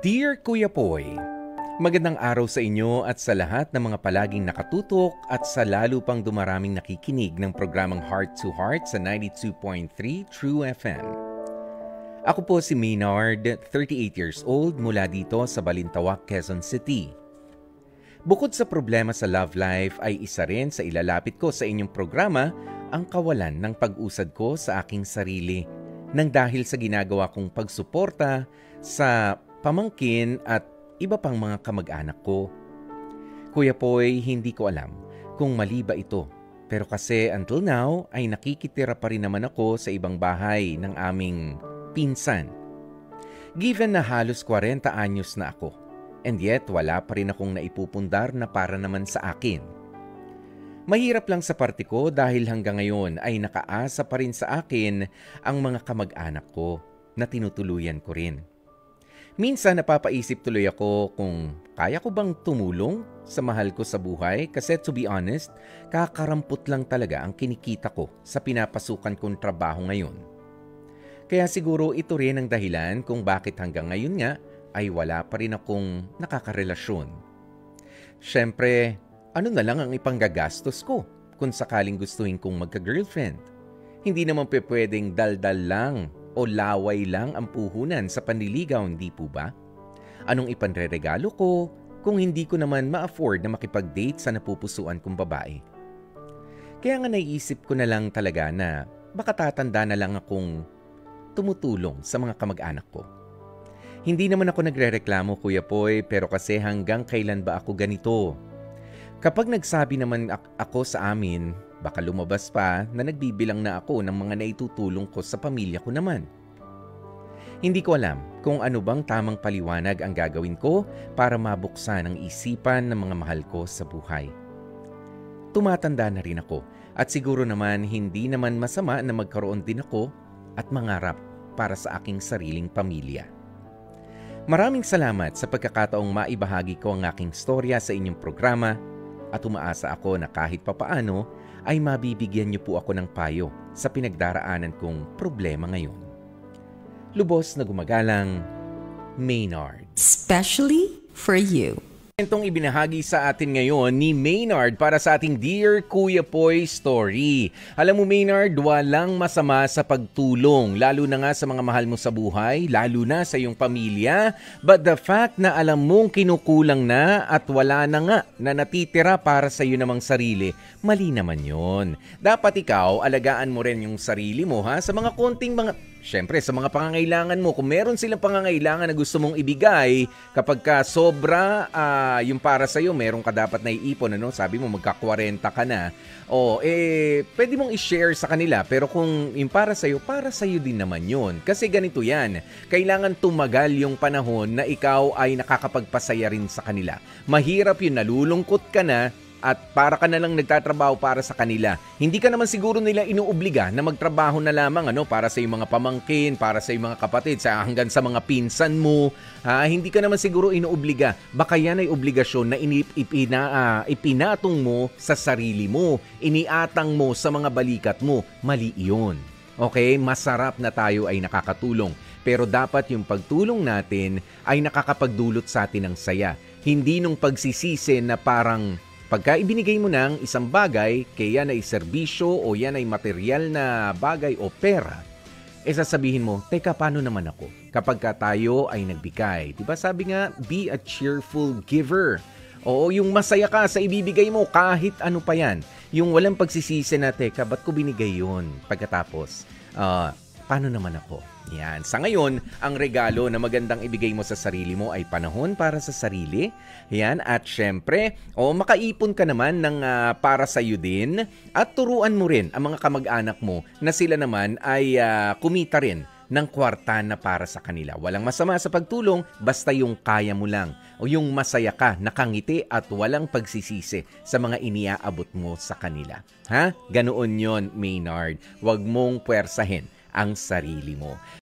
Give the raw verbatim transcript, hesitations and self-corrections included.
Dear Kuya Poy, magandang araw sa inyo at sa lahat ng mga palaging nakatutok at sa lalo pang dumaraming nakikinig ng programang Heart to Heart sa ninety-two point three True F M. Ako po si Maynard, thirty-eight years old, mula dito sa Balintawak, Quezon City. Bukod sa problema sa love life ay isa rin sa ilalapit ko sa inyong programa ang kawalan ng pag-usad ko sa aking sarili nang dahil sa ginagawa kong pagsuporta sa pamangkin at iba pang mga kamag-anak ko. Kuya Poy, hindi ko alam kung mali ba ito. Pero kasi until now ay nakikitira pa rin naman ako sa ibang bahay ng aming pinsan. Given na halos forty anyos na ako, and yet wala pa rin akong naipupundar na para naman sa akin. Mahirap lang sa parte ko dahil hanggang ngayon ay nakaasa pa rin sa akin ang mga kamag-anak ko na tinutuluyan ko rin. Minsan napapaisip tuloy ako kung kaya ko bang tumulong sa mahal ko sa buhay kasi to be honest, kakarampot lang talaga ang kinikita ko sa pinapasukan kong trabaho ngayon. Kaya siguro ito rin ang dahilan kung bakit hanggang ngayon nga ay wala pa rin akong nakakarelasyon. Siyempre, ano na lang ang ipanggagastos ko kung sakaling gustuhin kong magka-girlfriend? Hindi naman pe pwedeng daldal lang o laway lang ang puhunan sa panliligaw, hindi po ba? Anong ipanreregalo ko kung hindi ko naman ma-afford na makipag-date sa napupusuan kong babae? Kaya nga naiisip ko na lang talaga na baka tatanda na lang akong tumutulong sa mga kamag-anak ko. Hindi naman ako nagrereklamo, Kuya Poy, pero kasi hanggang kailan ba ako ganito? Kapag nagsabi naman ako sa amin, baka lumabas pa na nagbibilang na ako ng mga naitutulong ko sa pamilya ko naman. Hindi ko alam kung ano bang tamang paliwanag ang gagawin ko para mabuksan ang isipan ng mga mahal ko sa buhay. Tumatanda na rin ako at siguro naman hindi naman masama na magkaroon din ako at mangarap para sa aking sariling pamilya. Maraming salamat sa pagkakataong maibahagi ko ang aking storya sa inyong programa at umaasa ako na kahit papaano ay mabibigyan niyo po ako ng payo sa pinagdaraanan kong problema ngayon. Lubos na gumagalang, Maynard. Especially for you. Itong ibinahagi sa atin ngayon ni Maynard para sa ating Dear Kuya Poy story. Alam mo Maynard, walang masama sa pagtulong, lalo na nga sa mga mahal mo sa buhay, lalo na sa iyong pamilya. But the fact na alam mong kinukulang na at wala na nga na natitira para sa iyo namang sarili, mali naman yon. Dapat ikaw, alagaan mo rin yung sarili mo ha, sa mga konting mga... Siyempre, sa mga pangangailangan mo, kung meron silang pangangailangan na gusto mong ibigay, kapag ka sobra uh, yung para sa'yo, meron ka dapat na iipon, ano? Sabi mo, magka-forty ka na. O, eh, pwede mong i-share sa kanila. Pero kung yung para sa'yo, para sa'yo din naman yun. Kasi ganito yan, kailangan tumagal yung panahon na ikaw ay nakakapagpasaya rin sa kanila. Mahirap yun, nalulungkot ka na, at para ka na lang nagtatrabaho para sa kanila. Hindi ka naman siguro nila inuobliga na magtrabaho na lamang ano, para sa iyong mga pamangkin, para sa iyong mga kapatid, sa hanggang sa mga pinsan mo. Ha? Hindi ka naman siguro inuobliga. Baka yan ay obligasyon na inip, ipina, uh, ipinatong mo sa sarili mo. Iniatang mo sa mga balikat mo. Mali yun. Okay? Masarap na tayo ay nakakatulong. Pero dapat yung pagtulong natin ay nakakapagdulot sa atin ng saya. Hindi nung pagsisisi na parang... Pagka ibinigay mo ng isang bagay, kaya yan ay serbisyo o yan ay material na bagay o pera, e sasabihin mo, teka, paano naman ako? Kapag ka tayo ay nagbigay, diba sabi nga, be a cheerful giver. Oo, yung masaya ka sa ibibigay mo kahit ano pa yan. Yung walang pagsisisi na, teka, ba't ko binigay yun? Pagkatapos, uh, paano naman ako? Yan. Sa ngayon, ang regalo na magandang ibigay mo sa sarili mo ay panahon para sa sarili. Yan. At syempre, o makaipon ka naman ng uh, para sa iyo din. At turuan mo rin ang mga kamag-anak mo na sila naman ay uh, kumita rin ng kwarta na para sa kanila. Walang masama sa pagtulong, basta yung kaya mo lang. O yung masaya ka, nakangiti at walang pagsisisi sa mga iniaabot mo sa kanila. Ha? Ganoon yon, Maynard. Huwag mong puwersahin ang sarili mo.